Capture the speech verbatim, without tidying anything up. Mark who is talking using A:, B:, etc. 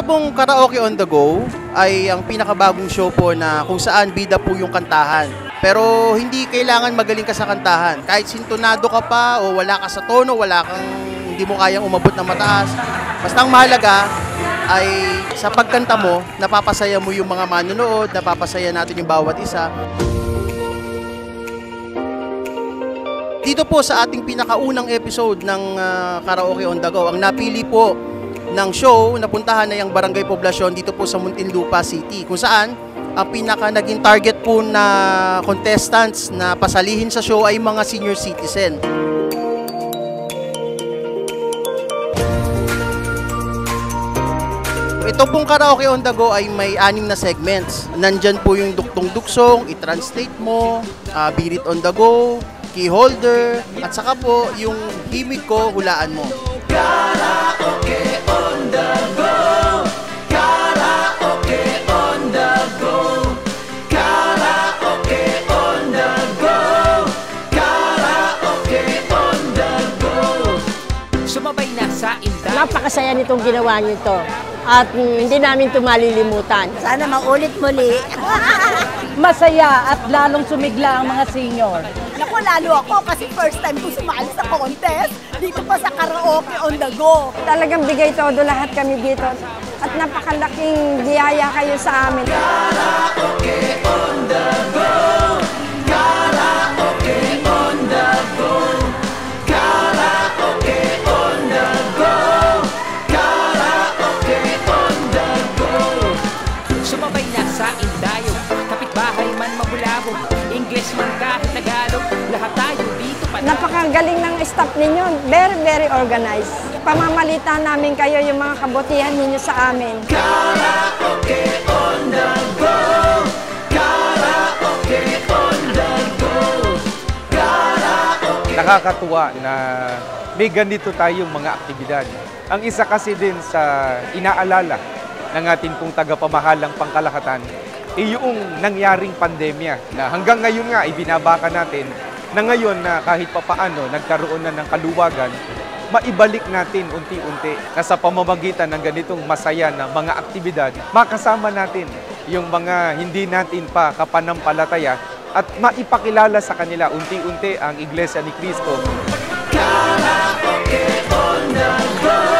A: Ito pong Karaoke on the Go ay ang pinakabagong show po na kung saan bida po yung kantahan. Pero hindi kailangan magaling ka sa kantahan. Kahit sintonado ka pa o wala ka sa tono, wala kang, hindi mo kayang umabot ng mataas. Basta ang mahalaga ay sa pagkanta mo, napapasaya mo yung mga manonood, napapasaya natin yung bawat isa. Dito po sa ating pinakaunang episode ng uh, Karaoke on the Go, ang napili po ng show, napuntahan na yung Barangay Poblacion dito po sa Muntinlupa City, kung saan ang pinaka naging target po na contestants na pasalihin sa show ay mga senior citizen. Ito pong Karaoke on the Go ay may anim na segments. Nandyan po yung duktong-duksong, i-translate mo, uh, beat it on the go, key holder, at saka po yung himig ko, hulaan mo. Karaoke on the go, karaoke on the go, karaoke on the go, karaoke on the go.
B: Sumabay na sa inday.
C: Napakasaya nitong ginawa niyo to. At mm, hindi namin ito malilimutan.
D: Sana maulit muli.
E: Masaya at lalong sumigla ang mga senior.
D: Naku, lalo ako kasi first time ko sumali sa contest. Dito pa sa Karaoke on the Go.
C: Talagang bigay todo lahat kami dito. At napakalaking biyaya kayo sa amin.
A: Karaoke on the go, karaoke on the go, karaoke on the go, karaoke on the go.
B: Sumabay na sa indayog, kapitbahay man mabulabog, English man kahit Tagalog, lahat tayo dito pa.
C: Napakagaling ng staff ninyo. Very, very organized. Pamamalita namin kayo yung mga kabutihan ninyo sa amin.
A: Karaoke on the go, karaoke on the go, karaoke.
F: Nakakatuwa na may ganito tayong mga aktibidad. Ang isa kasi din sa inaalala ng ating pong tagapamahalang pangkalahatan ay yung nangyaring pandemya na hanggang ngayon nga ibinabaka natin na ngayon na kahit papaano nagkaroon na ng kaluwagan, maibalik natin unti-unti na sa pamamagitan ng ganitong masaya na mga aktibidad, makasama natin yung mga hindi natin pa kapanampalataya at maipakilala sa kanila unti-unti ang Iglesia ni Cristo.
A: Karaoke on the go.